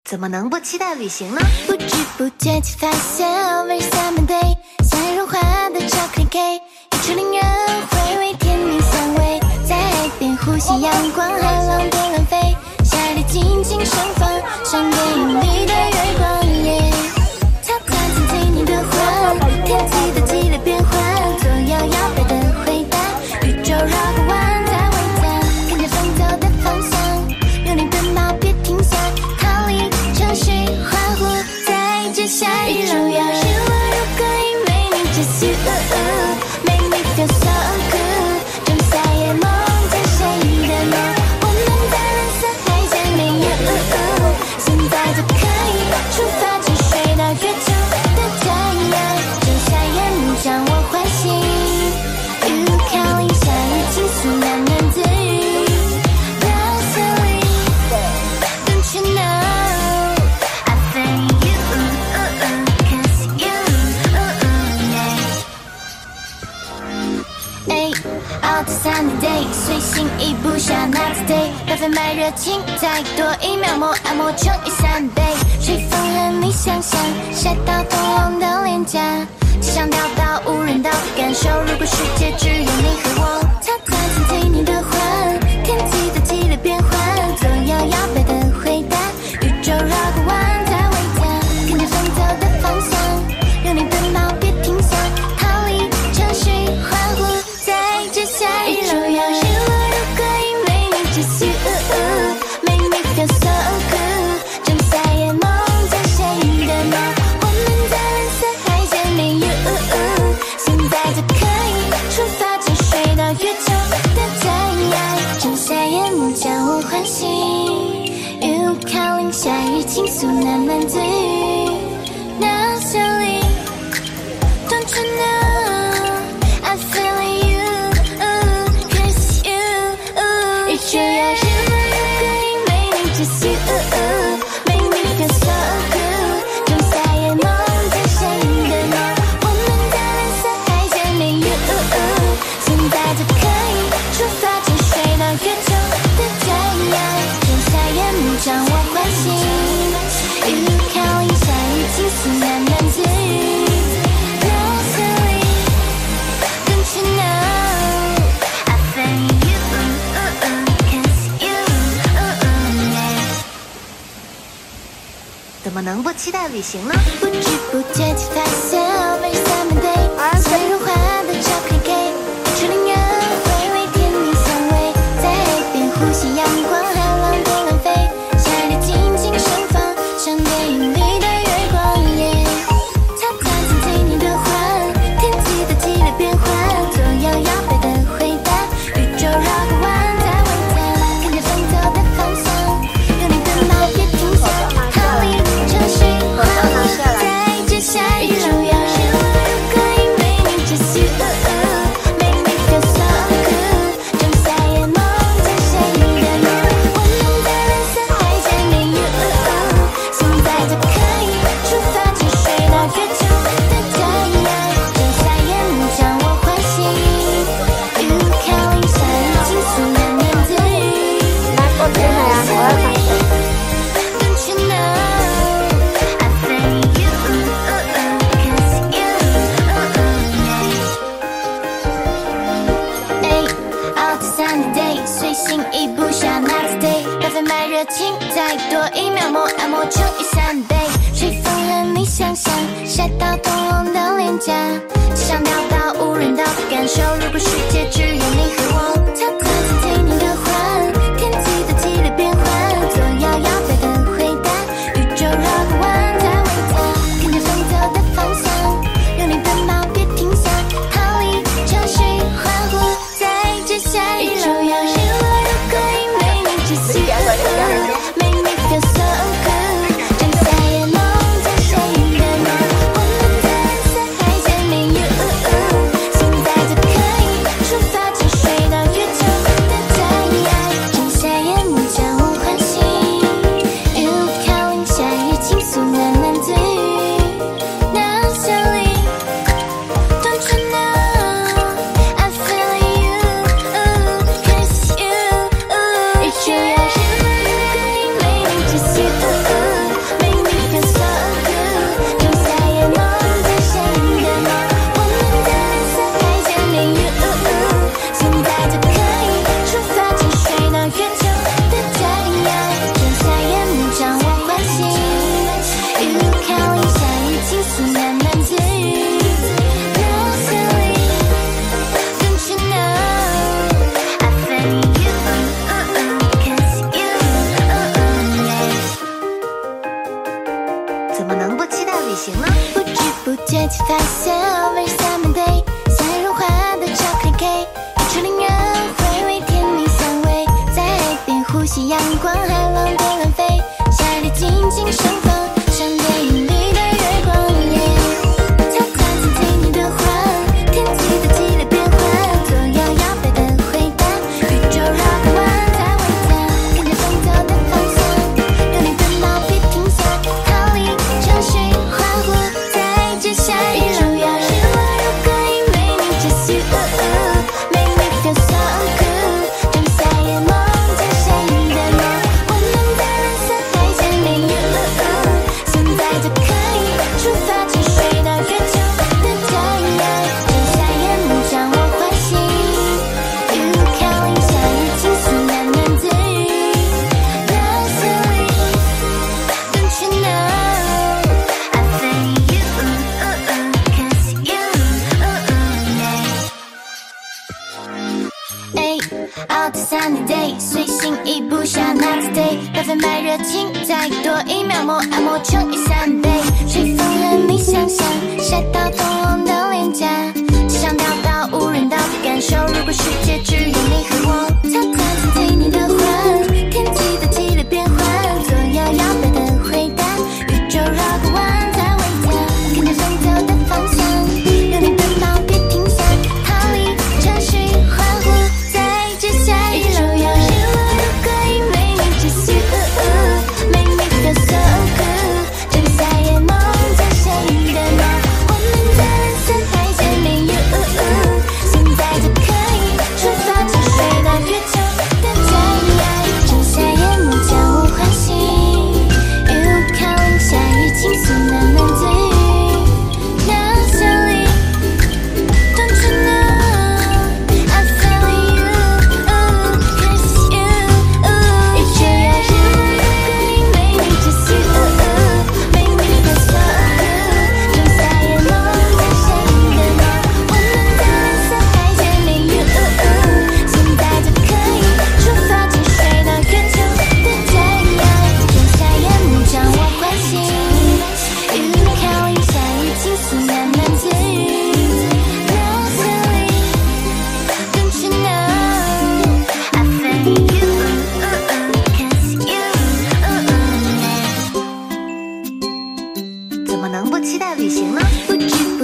怎么能不期待旅行呢？ 不知不觉间发现 over summer day， 像融化的巧克力 cake， 一处令人回味甜蜜香味，在海边呼吸阳光，海浪边乱飞，夏日尽情盛放，像电影里的月光耶。它弹奏听你的话，天气的激烈变换，左右摇摆的回答，宇宙绕个弯在回家，跟着风走的方向，用力奔跑别停下，逃离城市欢呼，在这夏日荣耀。是我如果因为你 just you，make me feel so good， 仲夏夜梦见谁的梦，我们在蓝色海见面 you， 现在就可以出发，去睡到月球的太阳，仲夏夜幕将我唤醒 ，you 靠近夏日倾诉喃喃自语 ，Don't you know，don't you know，I feel you，cause you，yeah。Out Sunny day， 随心一步下 Next day， 百分百热情，再多一秒磨按摩乘以3倍，吹风和你想象，晒到通红的脸颊，机场跳到无人岛，感受如果世界只有你和我，它弹奏听你的话，天气的激烈变换，左右摇摆的回答，宇宙绕个弯在回家，跟着风走的方向，用力奔跑别停下，逃离城市欢呼，在这夏日荣耀。是我如果因为你 just you，make me feel so good， 仲夏夜梦见谁的梦，我们在蓝色海见面 you， 现在就可以出发，去睡到月球的太阳，仲夏夜幕将我唤醒 ，you 靠近夏日倾诉喃喃自语 ，Now silly，don't you know，I feel you，cause you，一直要是我如果因为你 just you，make me feel so good， 仲夏夜梦见谁的梦，我们在蓝色海见面 you， 现在就可以出发，去睡到月球的太阳，仲夏夜幕将我唤醒 ，you 靠近夏日倾诉喃喃自语 ，Now silly，don't you know，I feel you，cause you，yeah。 怎么能不期待旅行呢？ 不知不觉间发现 over summer day， 像融化的巧克力 cake， 一处令人回味甜蜜香味，在海边呼吸阳光，海浪边乱飞，夏日尽情盛放，像电影里的月光耶。它弹奏听你的话，天气的激烈变换，左右摇摆的回答，宇宙绕个弯在回家，跟着风走的方向，用力奔跑别停下，逃离城市欢呼，在这夏日荣耀。是我如果因为你 just you，make me feel so good， 仲夏夜梦见谁的梦，我们在蓝色海见面 you， 现在就可以出发，去睡到月球的太阳，仲夏夜幕将我唤醒 ，you 靠近夏日倾诉喃喃自语 ，Don't you know，I feel you，cause you，yeah。Out Sunny day， 随心一步下 Next day， 百分百热情，再多一秒磨按摩乘以3倍，吹风和你想象，晒到通红的脸颊，机场跳到无人岛，感受如果世界只有你和我，它弹奏听你的话，天气的激烈变换，左右摇摆的回答，宇宙绕个弯在回家，跟着风走的方向，用力奔跑别停下，逃离城市欢呼，在这夏日荣耀。是我如果因为你 just you，make me feel so good， 仲夏夜梦见谁的梦，我们在蓝怎么能不期待旅行呢？ 不知不觉间发现 over summer day， 像融化的巧克力 cake， 一处令人回味甜蜜香味，在海边呼吸阳光，海浪多乱飞，夏日静静盛放，像电影里的月光。悄悄倾听你的话，天气的激烈变化，左摇摇摆的回答，宇宙绕个弯在回家，跟着风走的方向，有你奔跑别停下，逃离城市欢呼，在这下雨路要是我如果因为你 just you make me feel so cool， 仲夏夜梦见谁的梦，我们在蓝色海见面 you， 现在就可以出发去睡到月球的太阳，仲夏夜梦让我欢喜 you， 飘零下雨倾诉喃喃自语 Love silly don't you know I feel you cause you Out to sunny day， 随心一步下 next day， 100%卖热情，再多一秒more爱more乘以3倍，吹风任你想象，晒到通红的脸颊，机场跳到无人岛的感受，如果世界只有你和我，悄悄倾听你的话，天气的激烈变化，左摇摇摆的回答，宇宙绕个弯在回家，跟着风走的方向，有你奔跑别停下，逃离城市欢呼，在这下雨路要是我如果因为你 just you make me feel so cool， 仲夏夜梦见谁的梦，我们在蓝色海见面 you， 现在就可以出发去睡到月球的太阳，仲夏夜梦将我唤醒 you， 飘零下雨倾诉喃喃自语 Now silly don't you know I feel you cause you， 宇宙要是我如果因为你 just you make me feel so cool， 仲夏夜梦见谁的梦，我们在蓝色海见面 you， 现在就可以出发去睡到月球的太阳，仲夏夜梦将我唤醒 you， 飘零下雨倾诉喃喃自语 Love silly don't you know I feel you cause you 怎么能不期待旅行呢？ 不知不